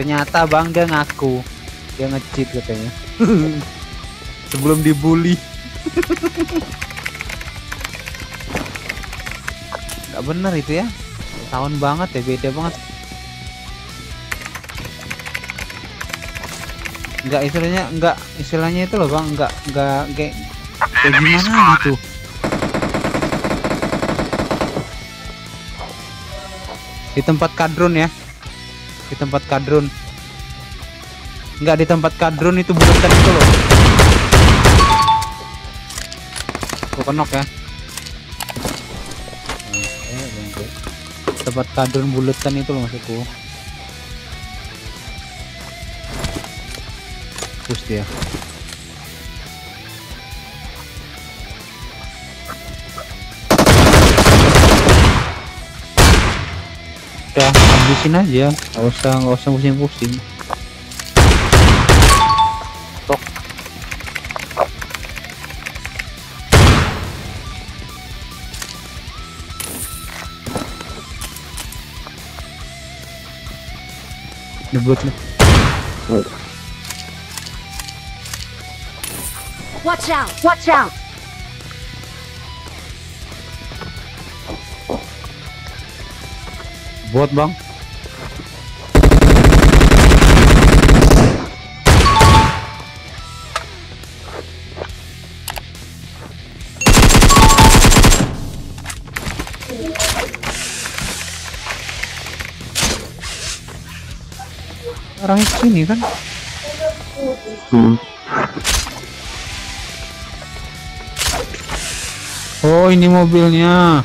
Ternyata bang dia ngaku dia nge-cheat katanya. Sebelum dibully. Nggak bener itu ya, tahun banget ya, beda banget. Nggak istilahnya itu loh bang, nggak kayak gimana gitu. Di tempat kadrun ya, di tempat kadrun, nggak di tempat kadrun itu buletan itu loh. Gua kenok ya. Tempat kadrun buletan itu loh maksudku. Push dia. Udah habisin aja, nggak usah pusing-pusing. Tok. Debut nih. Watch out! Watch out! Bot bang. Orangnya sini kan. Oh ini mobilnya.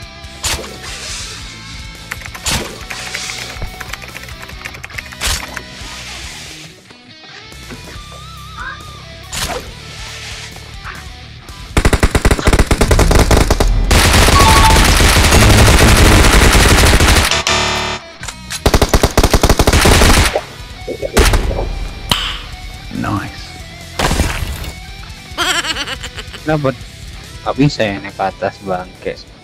Nice. Dapat. Gak bisa ya naik ke atas bangke.